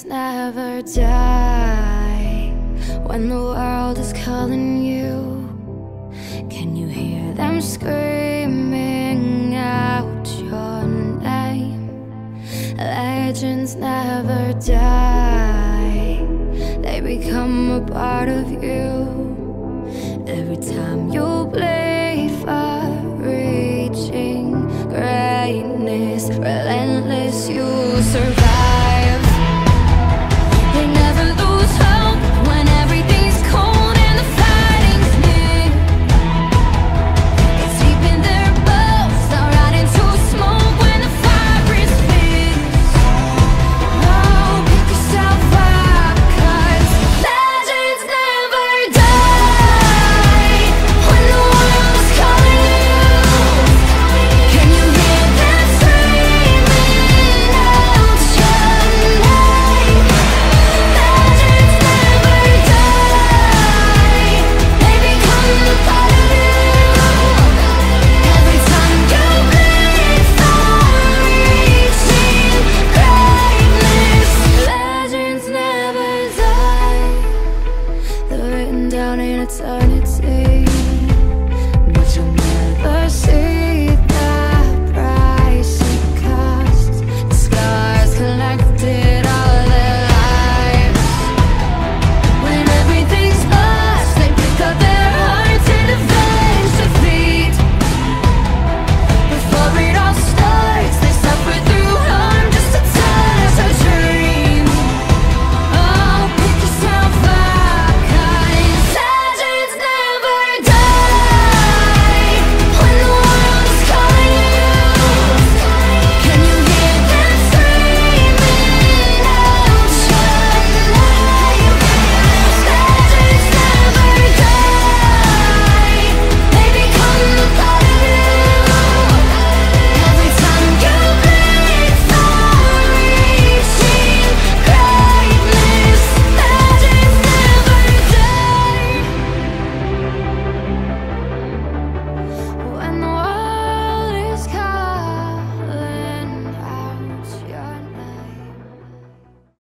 Legends never die. When the world is calling you, can you hear them screaming out your name? Legends never die. They become a part of you. Every time you bleed for reaching greatness, relentless, you survive. They never lose hope when everything's cold and the fighting's near. It's deep in their bones, they'll rot into smoke when the fire is fierce. Oh, pick yourself up, 'cause legends never die. When the world is calling you, can you hear them screaming out your name? Legends never die. They become a part of you. Every time you bleed for reaching greatness, legends never die. They're written down in eternity.